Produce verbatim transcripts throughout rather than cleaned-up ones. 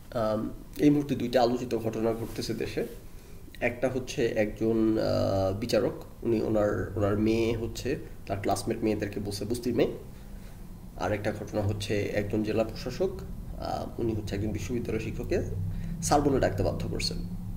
আম, এই মুহূর্তে দুইটা আলোচিত ঘটনা ঘটতেছে দেশে। একটা হচ্ছে একজন আহ, বিচারক, উনি ওনার ওনার মেয়ে হচ্ছে তার ক্লাসমেট মেয়েদেরকে বসে বস্তির মেয়ে। আর একটা ঘটনা হচ্ছে একজন জেলা প্রশাসক, আহ, উনি হচ্ছে একজন বিশ্ববিদ্যালয় শিক্ষককে স্যার বলে ডাকতে বাধ্য করছেন।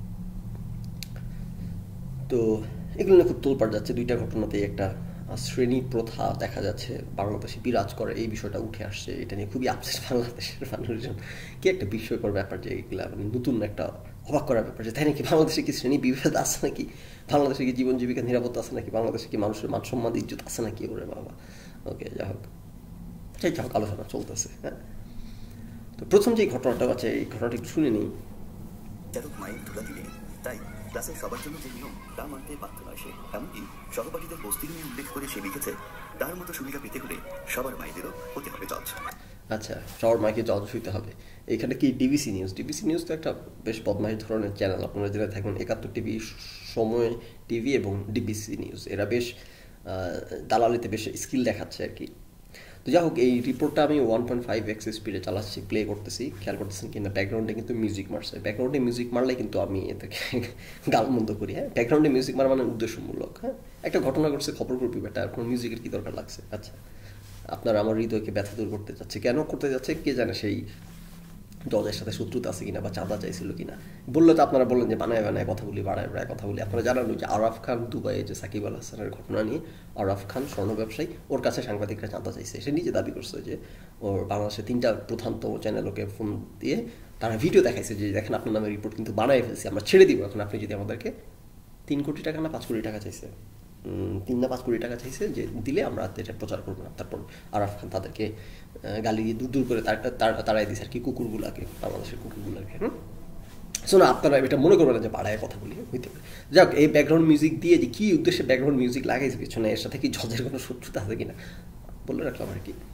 তো এগুলো নিয়ে খুব তোলপাড় যাচ্ছে। দুইটা ঘটনাতেই একটা আহ, শ্রেণী প্রথা দেখা যাচ্ছে বাংলাদেশে বিরাজ করে, এই বিষয়টা উঠে আসছে। এটা নিয়ে খুবই আপসেট বাংলাদেশের মানুষজন। কি একটা বিস্ময়কর ব্যাপার যে এগুলা মানে নতুন একটা অবাক করার ব্যাপার যে তাই নাকি বাংলাদেশে কি শ্রেণী বিভেদ আছে নাকি, বাংলাদেশে কি জীবন জীবিকা নিরাপত্তা আছে নাকি, বাংলাদেশে কি মানুষের মান সম্মান ইজ্জত আছে নাকি, ওরে বাবা। ওকে, যাই হোক, সেই যা হোক, আলোচনা চলতেছে। হ্যাঁ, তো প্রথম যে ঘটনাটা আছে এই ঘটনাটা একটু শুনে নিই। চারক মায়ের ধুলা দিলে তাই ক্লাসের সবার জন্য যে নিয়ম তা মানতে বাধ্য নয় সে। এমনকি সহপাঠীদের বস্তি নিয়ে উল্লেখ করে সে লিখেছে, তার মতো সুবিধা পেতে হলে সবার মায়েদেরও হতে হবে জজ। আচ্ছা, সবার মাইকে জজ হইতে হবে। এখানে কি ডিবিসি নিউজ? ডিবিসি নিউজ তো একটা বেশ বদমাইশ ধরনের চ্যানেল। আপনারা যেটা থাকবেন একাত্তর টিভি, সময় টিভি এবং ডিবিসি নিউজ, এরা বেশ আহ, দালালিতে বেশ স্কিল দেখাচ্ছে আর কি। তো যাই হোক, এই রিপোর্টটা আমি ওয়ান পয়েন্ট ফাইভ এক্স স্পিডে চালাচ্ছি, প্লে করতেছি। খেয়াল করতেছেন কিনা ব্যাকগ্রাউন্ডে কিন্তু মিউজিক মারছে। ব্যাকগ্রাউন্ডে মিউজিক মারলে কিন্তু আমি এটাকে গালমন্দ করি। হ্যাঁ, ব্যাকগ্রাউন্ডে মিউজিক মারা মানে উদ্দেশ্যমূলক। হ্যাঁ, একটা ঘটনা ঘটছে, খবর করবি বেটা, আর কোনো মিউজিকের কি দরকার লাগছে? আচ্ছা, আপনার আমার হৃদয়কে ব্যথা দূর করতে যাচ্ছে, কেন করতে যাচ্ছে কে জানে। সেই জজের সাথে শত্রুতা আছে কিনা বা চাঁদা চাইছিল কিনা, বললে তো আপনারা বললেন যে বানায় বানায় কথা বলি, বাড়ায় বাড়ায় কথা বলি। আপনারা জানান যে আরাফ খান দুবাইয়ে যে সাকিব আল হাসানের ঘটনা নিয়ে, আরাফ খান স্বর্ণ ব্যবসায়ী, ওর কাছে সাংবাদিকরা চাঁদা চাইছে। সে নিজে দাবি করছে যে ওর বাংলাদেশের তিনটা প্রধানতম চ্যানেল ওকে ফোন দিয়ে তারা ভিডিও দেখাইছে যে দেখেন আপনার নামে রিপোর্ট কিন্তু বানাই ফেলছি, আমরা ছেড়ে দিব এখন আপনি যদি আমাদেরকে তিন কোটি টাকা না পাঁচ কোটি টাকা চাইছে, তিন না পাঁচ কোটি টাকা চাইছে, যে দিলে আমরা এটা প্রচার করবো না। তারপর আরাফ খান তাদেরকে গালি দিয়ে দূর দূর করে তাড়াই দিয়েছে আর কি, কুকুরগুলাকে, বাংলাদেশের কুকুরগুলাকে। হুম, শো না, আপনারা এটা মনে করবেন না যে পাড়ায় কথা বলি, হইতে পারে। যাক, এই ব্যাকগ্রাউন্ড মিউজিক দিয়ে যে কী উদ্দেশ্যে ব্যাকগ্রাউন্ড মিউজিক লাগাইছে পিছনে, এর সাথে কি জজের কোনো শত্রুতা আছে কিনা বলে রাখলাম আর কি।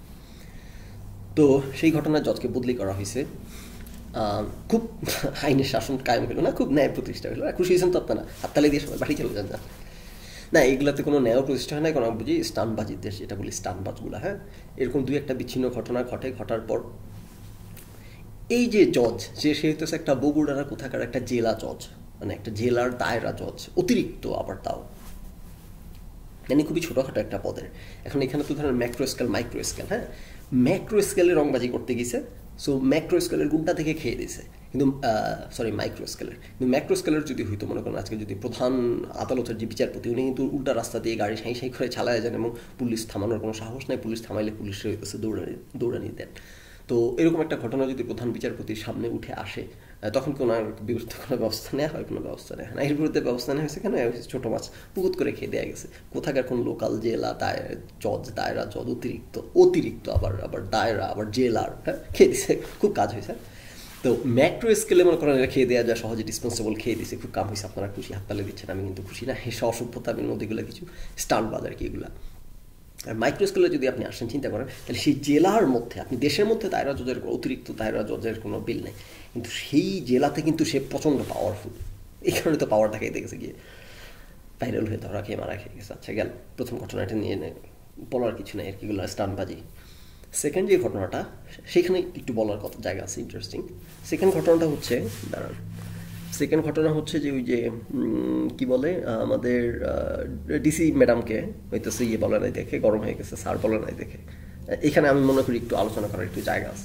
তো সেই ঘটনায় জজকে বদলি করা হয়েছে। খুব আইনের শাসন কায়েম হলো না, খুব ন্যায় প্রতিষ্ঠা হলো না। খুশি হয়েছেন তো আপনারা? হাততালি দিয়ে সবাই বাড়ি চলে যান না। না, এগুলোতে কোনো ন্যায় প্রতিষ্ঠা হয় না, কোনো বুঝি স্টানবাজির দেশ, যেটা বলি স্টানবাজগুলো। হ্যাঁ, এরকম দুই একটা বিচ্ছিন্ন ঘটনা ঘটে, ঘটার পর এই যে জজ, যে সে হইতেছে একটা বগুড়ার কোথাকার একটা জেলা জজ, মানে একটা জেলার দায়রা জজ, অতিরিক্ত আবার তাও, মানে খুবই ছোটোখাটো একটা পদের। এখন এখানে তো ধরেন ম্যাক্রো স্কেল, মাইক্রো স্কেল। হ্যাঁ, ম্যাক্রো স্কেলে রংবাজি করতে গেছে, সো ম্যাক্রো স্কেলের গুণটা থেকে খেয়ে দিয়েছে। কিন্তু সরি, মাইক্রো স্কেলের। কিন্তু ম্যাক্রো স্কেলের যদি হইতো, মনে করেন আজকে যদি প্রধান আদালতের যে বিচারপতি, উনি কিন্তু উল্টা রাস্তা দিয়ে গাড়ি সাঁই সাঁই করে চালায় যান এবং পুলিশ থামানোর কোনো সাহস নেই, পুলিশ থামাইলে পুলিশের হইতেছে দৌড়ানি দৌড়ানি দেন। তো এরকম একটা ঘটনা যদি প্রধান বিচারপতির সামনে উঠে আসে, তখন কি ওনার বিরুদ্ধে কোনো ব্যবস্থা নেওয়া হয়? কোনো ব্যবস্থা নেওয়া হয় না। এর বিরুদ্ধে ব্যবস্থা নেওয়া হয়েছে কেন? ছোটো মাছ পুকুত করে খেয়ে দেওয়া গেছে। কোথাকার কোন লোকাল জেলা দায় জজ, দায়রা জজ, অতিরিক্ত অতিরিক্ত আবার আবার দায়রা, আবার জেলার, হ্যাঁ, খেয়ে দিছে, খুব কাজ হয়েছে। তো ম্যাক্রো স্কেলে মনে করেন এটা খেয়ে দেওয়া যায় সহজে, ডিসপেন্সেবল খেয়ে দিছে, খুব কাম হয়েছে। আপনারা খুশি, হাততালি দিচ্ছেন, আমি কিন্তু খুশি না। হেসে অসভ্যতা আমি নদীগুলো কিছু স্টান্ট বাজার কি এগুলা। আর মাইক্রো স্কেলে যদি আপনি আসেন, চিন্তা করেন, তাহলে সেই জেলার মধ্যে, আপনি দেশের মধ্যে দায়রা জজের, অতিরিক্ত দায়রা জজের কোনো বিল নেই, কিন্তু সেই জেলাতে কিন্তু সে প্রচণ্ড পাওয়ারফুল। এই কারণে তো পাওয়ার দেখাই দেখেছে গিয়ে ভাইরাল হয়ে ধরা খেয়ে মারা খেয়ে গেছে। আচ্ছা, গেল প্রথম ঘটনাটা নিয়ে বলার কিছু নেই আর কি, এগুলো স্টান্টবাজি। সেকেন্ড যে ঘটনাটা, সেখানে একটু বলার কথা জায়গা আছে, ইন্টারেস্টিং। সেকেন্ড ঘটনাটা হচ্ছে, দাঁড়ান, সেকেন্ড ঘটনা হচ্ছে যে ওই যে কী বলে, আমাদের ডিসি ম্যাডামকে হইতেছে ইয়ে বলে নাই দেখে গরম হয়ে গেছে, স্যার বলে নাই দেখে। এখানে আমি মনে করি একটু আলোচনা করার একটু জায়গা আছে।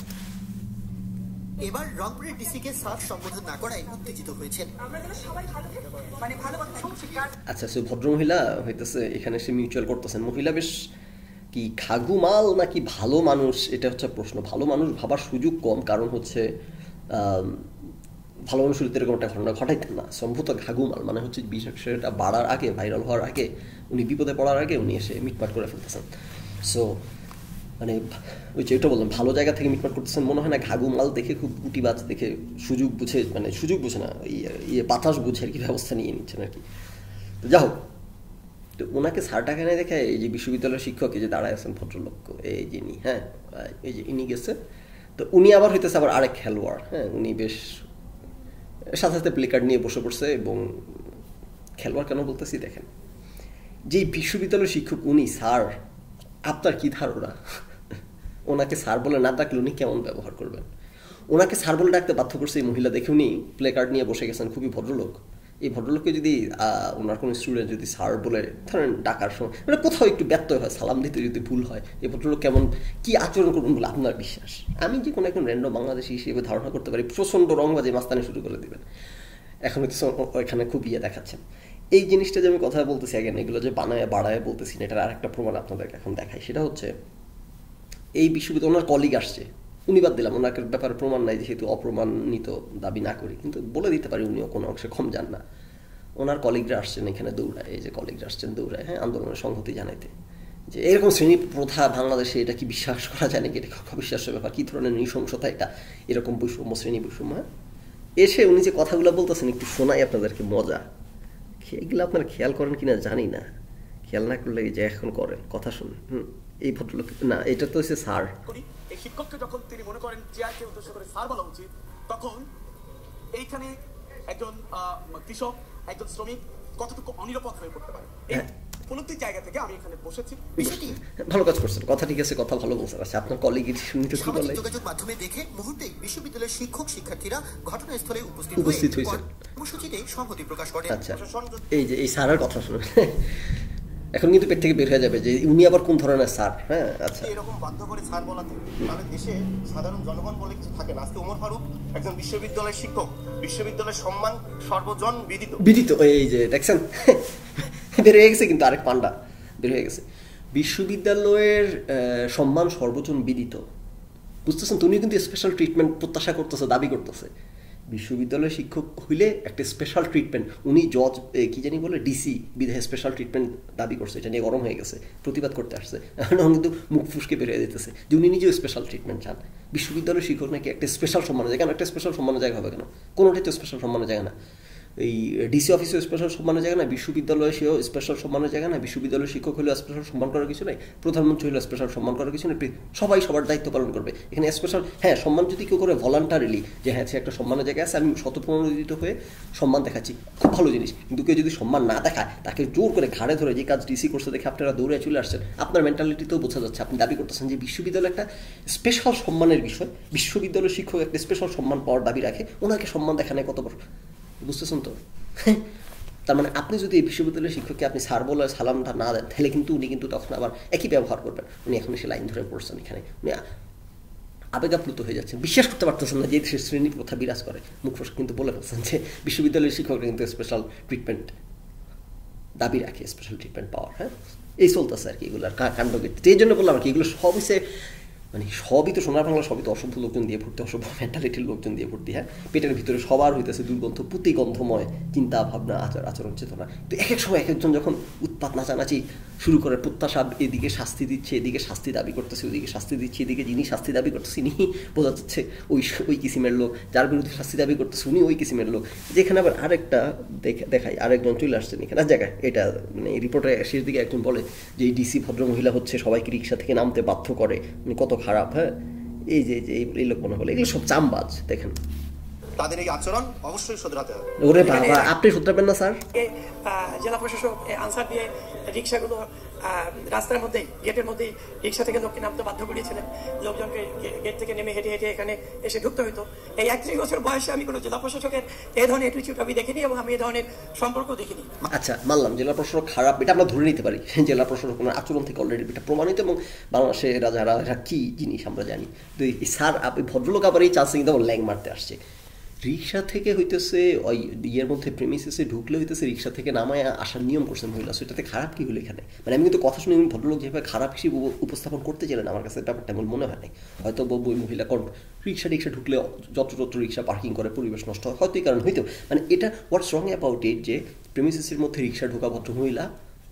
এবার রংপুরের ডিসিকে স্যার সম্বোধন না করায় উত্তেজিত হয়েছেন। আচ্ছা, সে ভদ্রমহিলা হইতেছে এখানে সে মিউচুয়াল করতেছেন। মহিলা বেশ কি খাগু মাল নাকি ভালো মানুষ, এটা হচ্ছে প্রশ্ন। ভালো মানুষ ভাবার সুযোগ কম, কারণ হচ্ছে ভালো মানুষের এরকম একটা ঘটনা ঘটাইতেন না। সম্ভবত ঘাগুমাল মানে হচ্ছে বিষয়টা বাড়ার আগে, ভাইরাল হওয়ার আগে, উনি বিপদে পড়ার আগে উনি এসে মিটমাট করে ফেলতেছেন। সো মানে ওই যে এটা বললাম, ভালো জায়গা থেকে মিটমাট করতেছেন, মনে হয় না ঘাগুমাল দেখে, খুব গুটিবাজ দেখে, সুযোগ বুঝে, মানে সুযোগ বুঝে না, ইয়ে বাতাস বুঝে আর কি ব্যবস্থা নিয়ে নিচ্ছেন আর কি। তো যা হোক, তো ওনাকে স্যার টাকা নেই দেখে এই যে বিশ্ববিদ্যালয়ের শিক্ষক এই যে দাঁড়ায় আছেন ভদ্রলোক, এই যে ইনি, হ্যাঁ, এই যে ইনি গেছে। তো উনি আবার হইতেছে আবার আরেক খেলোয়াড়। হ্যাঁ, উনি বেশ সাথে সাথে প্লে কার্ড নিয়ে বসে পড়ছে, এবং খেলোয়াড় কেন বলতেছি দেখেন, যে বিশ্ববিদ্যালয়ের শিক্ষক উনি স্যার, আপনার কি ধারণা ওনাকে স্যার বলে না ডাকলে উনি কেমন ব্যবহার করবেন? ওনাকে স্যার বলে ডাকতে বাধ্য করছে এই মহিলা, দেখে উনি প্লে কার্ড নিয়ে বসে গেছেন, খুবই ভদ্রলোক। এই ভদ্রলোককে যদি ওনার কোনো স্টুডেন্ট যদি স্যার বলে ধরেন ডাকার সময় মানে কোথাও একটু ব্যত্যয় হয়, সালাম দিতে যদি ভুল হয়, এই ভদ্রলোক কেমন কি আচরণ করবেন বলে আপনার বিশ্বাস? আমি যে কোনো একজন র্যান্ডম বাংলাদেশি হিসেবে ধারণা করতে পারি প্রচণ্ড রংবাজি মাস্তানি শুরু করে দেবেন। এখন হচ্ছে এখানে খুব ইয়ে দেখাচ্ছেন। এই জিনিসটা যে আমি কথা বলতেছি আগেন, এগুলো যে বানায় বাড়ায় বলতেছি না, এটার আরেকটা প্রমাণ আপনাদেরকে এখন দেখাই। সেটা হচ্ছে এই বিশ্ববিদ্যালয় ওনার কলিগ আসছে, উনি বাদ দিলাম, ওনাকে ব্যাপারে প্রমাণ নাই যেহেতু অপ্রমাণিত দাবি না করি, কিন্তু বলে দিতে পারি উনিও কোনো অংশে কম যান না। ওনার কলিগরা আসছেন এখানে দৌড়ায়, এই যে কলিগরা আসছেন দৌড়ায়, হ্যাঁ, আন্দোলনের সংহতি জানাইতে, যে এরকম শ্রেণী প্রথা বাংলাদেশে এটা কি বিশ্বাস করা যায় নাকি, এটা অবিশ্বাস্য ব্যাপার, কী ধরনের নৃশংসতা এটা, এরকম বৈষম্য শ্রেণী বৈষম্য। হ্যাঁ, এসে উনি যে কথাগুলো বলতেছেন একটু শোনাই আপনাদেরকে, মজা। এগুলো আপনারা খেয়াল করেন কিনা জানি না, খেয়াল না করলে যে এখন করেন, কথা শুনুন। হুম, এই ভদ্রলোক না, এটা তো হচ্ছে স্যার। এই শিক্ষককে যখন তিনি মনে করেন চেয়ারকে উদ্দেশ্য করে স্যার বলা উচিত, তখন এইখানে একজন কৃষক, একজন শ্রমিক কতটুকু অনিরাপদ হয়ে পড়তে পারে, এই উপলব্ধির জায়গা থেকে আমি এখানে বসেছি। ভালো কাজ করছেন, কথা ঠিক আছে, কথা ভালো বলছেন। আচ্ছা, আপনার কলিগ শুনতে কি বলে? যোগাযোগ মাধ্যমে দেখে মুহূর্তেই বিশ্ববিদ্যালয়ের শিক্ষক শিক্ষার্থীরা ঘটনাস্থলে উপস্থিত উপস্থিত হয়েছে, কর্মসূচিতে সংহতি প্রকাশ করেন। আচ্ছা, এই যে এই স্যারের কথা শুনুন, এখন কিন্তু পেট থেকে বের হয়ে যাবে যে উনি আবার কোন ধরনের স্যার। হ্যাঁ, আচ্ছা, এরকম বাধ্য করে স্যার বলাতে তাহলে দেশে সাধারণ জনগণ বলে কিছু থাকে না। আজকে ওমর ফারুক একজন বিশ্ববিদ্যালয়ের শিক্ষক, বিশ্ববিদ্যালয়ের সম্মান সর্বজন বিদিত বিদিত এই যে দেখছেন বের হয়ে গেছে, কিন্তু আরেক পান্ডা বের হয়ে গেছে। বিশ্ববিদ্যালয়ের সম্মান সর্বজন বিদিত, বুঝতেছেন? তুমি কিন্তু স্পেশাল ট্রিটমেন্ট প্রত্যাশা করতেছে, দাবি করতেছে। বিশ্ববিদ্যালয়ের শিক্ষক হইলে একটা স্পেশাল ট্রিটমেন্ট, উনি জজ কি জানি বলে ডিসি বিধায় স্পেশাল ট্রিটমেন্ট দাবি করছে, এটা নিয়ে গরম হয়ে গেছে, প্রতিবাদ করতে আসছে। এখন কিন্তু মুখ ফুসকে বেরিয়ে দিতেছে যে উনি নিজেও স্পেশাল ট্রিটমেন্ট চান। বিশ্ববিদ্যালয়ের শিক্ষক নাকি একটা স্পেশাল সম্মানের জায়গা, কেন একটা স্পেশাল সম্মানের জায়গা হবে কেন? কোনোটাই তো স্পেশাল সম্মানের জায়গা না। এই ডিসি অফিসেও স্পেশাল সম্মানের জায়গা না, বিশ্ববিদ্যালয়ে সেও স্পেশাল সম্মানের জায়গা না, বিশ্ববিদ্যালয়ের শিক্ষক হলেও স্পেশাল সম্মান করার কিছু নেই, প্রধানমন্ত্রী হলেও স্পেশাল সম্মান করার কিছু নেই, সবাই সবার দায়িত্ব পালন করবে। এখানে স্পেশাল হ্যাঁ সম্মান যদি কেউ করে ভলান্টারিলি, যে হ্যাঁ সে একটা সম্মানের জায়গায় আছে, আমি স্বতঃপ্রণোদিত হয়ে সম্মান দেখাচ্ছি, খুব ভালো জিনিস। কিন্তু কেউ যদি সম্মান না দেখায়, তাকে জোর করে ঘাড়ে ধরে যে কাজ ডিসি করছে দেখে আপনারা দৌড়ে চলে আসছেন, আপনার মেন্টালিটিতেও বোঝা যাচ্ছে আপনি দাবি করতেছেন যে বিশ্ববিদ্যালয় একটা স্পেশাল সম্মানের বিষয়, বিশ্ববিদ্যালয়ের শিক্ষক একটা স্পেশাল সম্মান পাওয়ার দাবি রাখে, ওনাকে সম্মান দেখানো কত বড়, বুঝতেছেন তো? তার মানে আপনি যদি এই বিশ্ববিদ্যালয়ের শিক্ষককে আপনি স্যার বলে সালামটা না দেন, তাহলে কিন্তু উনি কিন্তু তখন আবার একই ব্যবহার করবেন। উনি এখন সে লাইন ধরে পড়ছেন, এখানে উনি আবেগাপ্লুত হয়ে যাচ্ছেন, বিশ্বাস করতে পারতেছেন না যে সে শ্রেণী প্রথা বিরাজ করে। মুখোশ কিন্তু বলে ফেলছেন যে বিশ্ববিদ্যালয়ের শিক্ষকরা কিন্তু স্পেশাল ট্রিটমেন্ট দাবি রাখে, স্পেশাল ট্রিটমেন্ট পাওয়ার। হ্যাঁ, এই চলতেছে আর কি এগুলো কাণ্ড। এই জন্য বললাম আর কি, এগুলো সব হচ্ছে মানে সবই তো সোনার বাংলা, সবই তো অসভ্য লোকজন দিয়ে ভর্তি, অসভ্য মেন্টালিটির লোকজন দিয়ে ভর্তি। হ্যাঁ, পেটের ভিতরে সবার হইতেছে দুর্গন্ধ, পুঁতিগন্ধময় চিন্তা ভাবনা, আচার আচরণ চেতনা। তো এক এক সময় এক একজন যখন উৎপাত নাচানাচি শুরু করে, প্রত্যাশা এদিকে শাস্তি দিচ্ছে, এদিকে শাস্তি দাবি করতেছে, ওইদিকে শাস্তি দিচ্ছে, এদিকে যিনি শাস্তি দাবি করতেছে ইনি বোঝা যাচ্ছে ওই ওই কিসিমের লোক, যার বিরুদ্ধে শাস্তি দাবি করতেছে উনি ওই কিসিমের লোক। যেখানে আবার আরেকটা দেখাই, আরেকজন চলে আসছেন এখানে জায়গায়, এটা মানে রিপোর্টে শেষ দিকে একজন বলে যে এই ডিসি ভদ্রমহিলা হচ্ছে সবাইকে রিক্সা থেকে নামতে বাধ্য করে, মানে কত খারাপ। হ্যাঁ, এই যে এই লোক মনে হলো, এগুলো সব চামবাজ। দেখেন তাদের এই আচরণ অবশ্যই শুধরাতে হবে। ওরে বাবা, আপনি শুধরাবেন না স্যার? জেলা প্রশাসক আনসার দিয়ে রিক্সাগুলো রাস্তার মধ্যে গেটের মধ্যেই রিক্সা থেকে লোককে নামতে বাধ্য করিয়েছিলেন, লোকজনকে গেট থেকে নেমে হেঁটে হেঁটে এখানে এসে ঢুকতে হইতো। এই একত্রিশ বছর বয়সে আমি কোনো জেলা প্রশাসকের এই ধরনের অ্যাটিটিউড আমি দেখিনি এবং আমি এই ধরনের সম্পর্ক দেখিনি। আচ্ছা, মানলাম জেলা প্রশাসক খারাপ, এটা আমরা ধরে নিতে পারি। জেলা প্রশাসক আচরণ থেকে অলরেডি এটা প্রমাণিত, এবং বাংলাদেশে এরা যারা এরা কী জিনিস আমরা জানি। তো এই স্যার ভদ্রলোক আবার এই চান্সে কিন্তু ল্যাং মারতে আসছে। রিক্সা থেকে হইতেছে ওই ইয়ের মধ্যে প্রেমিসেসে ঢুকলে হইতেছে রিক্সা থেকে নামায় আসার নিয়ম করছেন মহিলা, সেটাতে খারাপ কি হলো এখানে? মানে আমি কিন্তু কথা শুনে আমি ভদ্রলোক যেভাবে খারাপ হিসেবে উপস্থাপন করতে চাইলেন, আমার কাছে ব্যাপারটা এমন মনে হয় নাই। হয়তো বলবো ওই মহিলা কারণ রিক্সা রিক্সা ঢুকলে যত্র যত্র রিক্সা পার্কিং করে পরিবেশ নষ্ট হয়, হয়তো এই কারণ হইতো। মানে এটা হোয়াটস রং অ্যাবাউট ইট যে প্রেমিসেসের মধ্যে রিক্সা ঢোকা ভদ্র মহিলা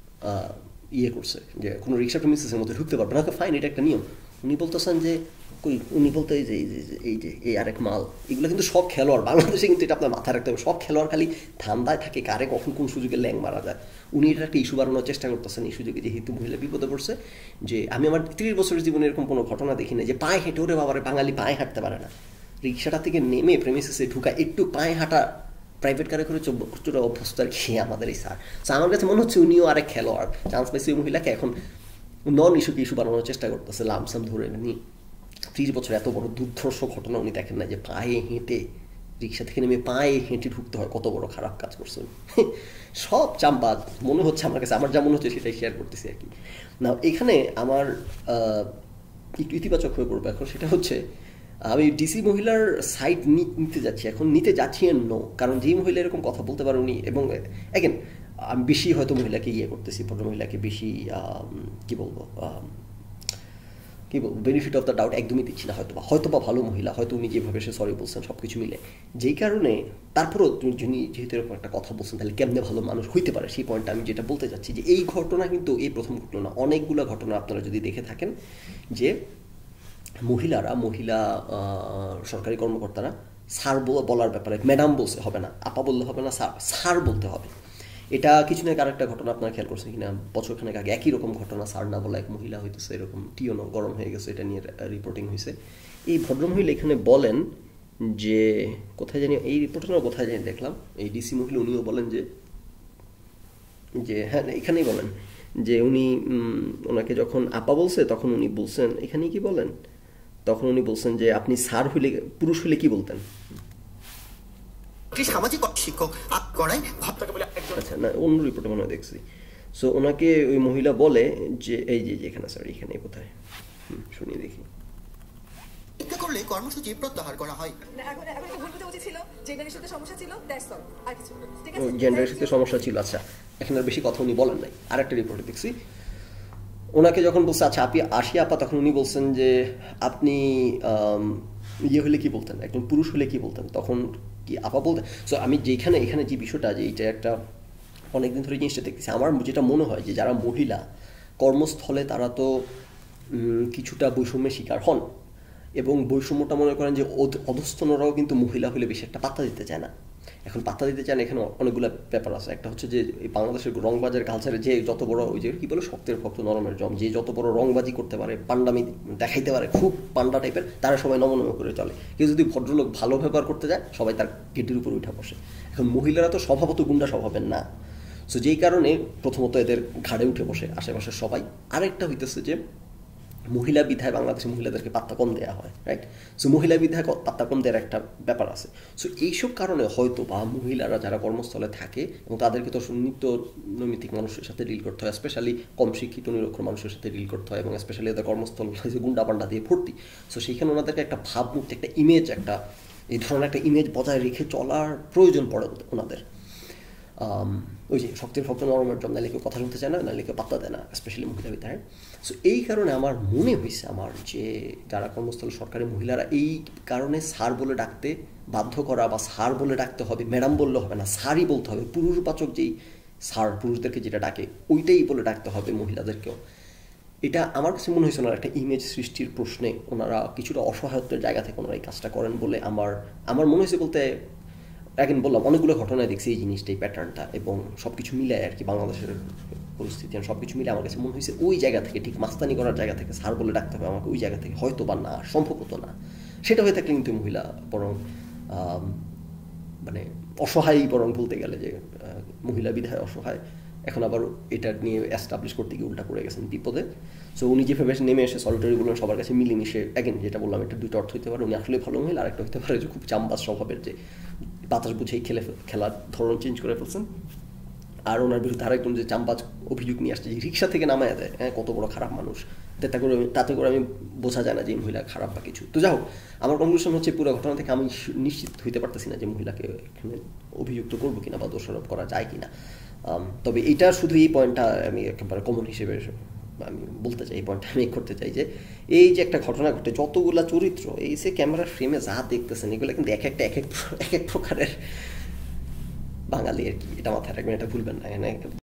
ইয়ে করছে যে কোনো রিক্সা প্রেমিসেসের মধ্যে ঢুকতে পারবে না, ফাইন, এটা একটা নিয়ম। উনি বলতেছেন যে উনি বলতে এই যে এই যে এই যে এই আরেক মাল, এগুলো কিন্তু সব খেলোয়াড় বাংলাদেশে, কিন্তু এটা আপনার মাথায় রাখতে হবে, সব খেলোয়াড় খালি ধান্দায় থাকে কারে কখন কোন সুযোগে ল্যাং মারা যায়। উনি এটা একটা ইস্যু বাড়ানোর চেষ্টা করতেছেন এই সুযোগে, যেহেতু মহিলা বিপদে পড়ছে। যে আমি আমার তিরিশ বছরের জীবনে এরকম কোনো ঘটনা দেখি না যে পায়ে হেঁটে, ওরে বাবারে বাঙালি পায়ে হাঁটতে পারে না, রিক্সাটা থেকে নেমে প্রেমিসেসে ঢুকা একটু পায়ে হাঁটা প্রাইভেট কারে করে চোদ্দ অভ্যস্ত আর কি আমাদের এই স্যার। তো আমার কাছে মনে হচ্ছে উনিও আরেক খেলোয়াড়, চান্স পাইছে ওই মহিলাকে এখন নন ইস্যুকে ইস্যু বানানোর চেষ্টা করতেছে, লামসাম ধরে নিয়ে ত্রিশ বছর এত বড় দুর্ধর্ষ ঘটনা উনি দেখেন না যে পায়ে হেঁটে রিক্সা থেকে নেমে পায়ে হেঁটে ঢুকতে হয়, কত বড় খারাপ কাজ করছেন। সব চাম্বাদ মনে হচ্ছে আমার কাছে, আমার যা মনে হচ্ছে সেটাই শেয়ার করতেছি আর কি। না এখানে আমার একটু ইতিবাচক হয়ে পড়বো এখন, সেটা হচ্ছে আমি ডিসি মহিলার সাইড নিতে যাচ্ছি এখন, নিতে যাচ্ছি নো, কারণ যেই মহিলা এরকম কথা বলতে পারে উনি, এবং এগেন আমি বেশি হয়তো মহিলাকে ইয়ে করতেছি, ভদ্র মহিলাকে বেশি কী বলবো কী বলবো বেনিফিট অফ দ্য ডাউট একদমই দিচ্ছি না, হয়তো বা হয়তো বা ভালো মহিলা, হয়তো উনি যেভাবে সে সরি বলছেন সব কিছু মিলে, যেই কারণে তারপরেও তুমি যিনি যেহেতু এরকম একটা কথা বলছেন তাহলে কেমনে ভালো মানুষ হইতে পারে, সেই পয়েন্টটা আমি যেটা বলতে চাচ্ছি যে এই ঘটনা কিন্তু এই প্রথম ঘটনা না, অনেকগুলো ঘটনা আপনারা যদি দেখে থাকেন যে মহিলারা মহিলা সরকারি কর্মকর্তারা স্যার বলার ব্যাপারে ম্যাডাম বলতে হবে না, আপা বললে হবে না, স্যার স্যার বলতে হবে। এটা কিছু না আরেকটা ঘটনা আপনারা খেয়াল করছেন কিনা, বছরখানেক আগে একই রকম ঘটনা, স্যার না বলা এক মহিলা হইতেছে এরকম টিওনো গরম হয়ে গেছে, এটা নিয়ে রিপোর্টিং হয়েছে। এই ভদ্রমহিলা এখানে বলেন যে কোথায় জানি এই রিপোর্টটা কোথায় জানি দেখলাম, এই ডিসি মহিলা উনিও বলেন যে যে হ্যাঁ এখানেই বলেন যে উনি ওনাকে যখন আপা বলছে তখন উনি বলছেন, এখানেই কি বলেন, তখন উনি বলছেন যে আপনি স্যার হইলে পুরুষ হইলে কি বলতেন। সামাজিক শিক্ষক আচ্ছা না অন্য রিপোর্টে মনে হয় দেখছি। সো ওনাকে ওই মহিলা বলে যে এই যে এখানে স্যার এখানে কোথায় শুনিয়ে দেখি, পরীক্ষা করলে কর্মসূচি প্রত্যাহার করা হয়। জেন্ডারের সাথে সমস্যা ছিল, আচ্ছা এখন আর বেশি কথা উনি বলেন নাই। আরেকটা রিপোর্টে দেখছি ওনাকে যখন বলছে আচ্ছা আপনি আসি আপা, তখন উনি বলছেন যে আপনি ইয়ে হলে কি বলতেন, একজন পুরুষ হলে কি বলতেন, তখন কি আপা বলতেন। সো আমি যেখানে এখানে যে বিষয়টা যে এইটা একটা অনেকদিন ধরে জিনিসটা দেখতেছি, আমার যেটা মনে হয় যে যারা মহিলা কর্মস্থলে তারা তো কিছুটা বৈষম্যের শিকার হন, এবং বৈষম্যটা মনে করেন যে অধস্তনরাও কিন্তু মহিলা হলে বেশি একটা পাত্তা দিতে চায় না। এখন পাত্তা দিতে চান এখানে অনেকগুলো ব্যাপার আছে। একটা হচ্ছে যে বাংলাদেশের রংবাজের কালচারে যে যত বড় ওই যে কী বলে শক্তের ভক্ত নরমের জম, যে যত বড় রংবাজি করতে পারে, পান্ডামি দেখাইতে পারে, খুব পান্ডা টাইপের, তারা সবাই নমনম করে চলে। কেউ যদি ভদ্রলোক ভালো ব্যবহার করতে যায় সবাই তার গেটের উপর উঠা বসে। এখন মহিলারা তো স্বভাবত গুন্ডা স্বভাবের না, সো যেই কারণে প্রথমত এদের ঘাড়ে উঠে বসে আশেপাশের সবাই। আরেকটা হইতেছে যে মহিলা বিধায় বাংলাদেশে মহিলাদেরকে পাত্তা কম দেওয়া হয়, রাইট। সো মহিলা বিধায় পাত্তা কম দেওয়ার একটা ব্যাপার আছে। সো এইসব কারণে হয়তো বা মহিলারা যারা কর্মস্থলে থাকে এবং তাদেরকে তো নিত্য নৈমিত্তিক মানুষের সাথে ডিল করতে হয়, স্পেশালি কম শিক্ষিত নিরক্ষর মানুষের সাথে ডিল করতে হয়, এবং স্পেশালি এদের কর্মস্থল হয়েছে গুন্ডা পান্ডা দিয়ে ভর্তি। সো সেইখানে ওনাদেরকে একটা ভাবমূর্তি, একটা ইমেজ, একটা এই ধরনের একটা ইমেজ বজায় রেখে চলার প্রয়োজন পড়ে ওনাদের। ওই যে শক্তির ভক্ত নরমের জন্য নাহলে কেউ কথা শুনতে চায় না, নাহলে কেউ পাত্তা দেয় না, স্পেশালি মহিলা বিধায়। সো এই কারণে আমার মনে হয়েছে আমার যে যারা কর্মস্থলে সরকারি মহিলারা এই কারণে স্যার বলে ডাকতে বাধ্য করা, বা স্যার বলে ডাকতে হবে, ম্যাডাম বললে হবে না, স্যারই বলতে হবে, পুরুষবাচক যেই স্যার পুরুষদেরকে যেটা ডাকে ওইটাই বলে ডাকতে হবে মহিলাদেরকেও। এটা আমার কাছে মনে হয়েছে ওনারা একটা ইমেজ সৃষ্টির প্রশ্নে ওনারা কিছুটা অসহায়ত্বের জায়গা থেকে ওনারা এই কাজটা করেন বলে আমার আমার মনে হয়েছে। বলতে এখন বললাম অনেকগুলো ঘটনায় দেখছি এই জিনিসটা, এই প্যাটার্নটা, এবং সব কিছু মিলায় আর কি বাংলাদেশের পরিস্থিতি সব কিছু মিলে আমার কাছে মনে হয়েছে ওই জায়গা থেকে, ঠিক মাস্তানি করার জায়গা থেকে স্যার বলে ডাকতে হবে আমাকে, ওই জায়গা থেকে হয়তো বা না, সম্ভবত না। সেটা হয়ে থাকলে কিন্তু মহিলা বরং মানে অসহায়, বরং বলতে গেলে যে মহিলা বিধায় অসহায়। এখন আবার এটা নিয়ে এস্টাবলিশ করতে গিয়ে উল্টা পড়ে গেছেন বিপদে। সো উনি যেভাবে নেমে এসে সলিটারি বললেন সবার কাছে মিলেমিশে, অ্যাগেন যেটা বললাম একটা দুইটা অর্থ হতে পারে, উনি আসলে ভালো মহিলা, আরেকটা হতে পারে যে খুব চাম্বাস স্বভাবের, যে বাতাস বুঝেই খেলে খেলার ধরন চেঞ্জ করে ফেলছেন। আর ওনার বিরুদ্ধে আরেকজন যে চাম্বাজ অভিযোগ নিয়ে আসছে, যে রিক্সা থেকে নামায় দেয়, হ্যাঁ কত বড় খারাপ মানুষ, তাতে করে তাতে করে আমি বোঝা যায় না যে মহিলা খারাপ বা কিছু। তো যাই হোক, আমার কনক্লুশন হচ্ছে পুরো ঘটনা থেকে আমি নিশ্চিত হইতে পারতেছি না যে মহিলাকে এখানে অভিযুক্ত করবো কিনা বা দোষারোপ করা যায় কিনা। তবে এটা শুধু এই পয়েন্টটা আমি একেবারে কমন হিসেবে আমি বলতে চাই, এই পয়েন্টটা আমি করতে চাই যে এই যে একটা ঘটনা ঘটে, যতগুলা চরিত্র এই যে ক্যামেরার ফ্রেমে যা দেখতেছেন এগুলো কিন্তু এক একটা এক এক এক এক প্রকারের বাঙালি আর কি, এটা মাথায় রাখবেন, এটা ভুলবেন না।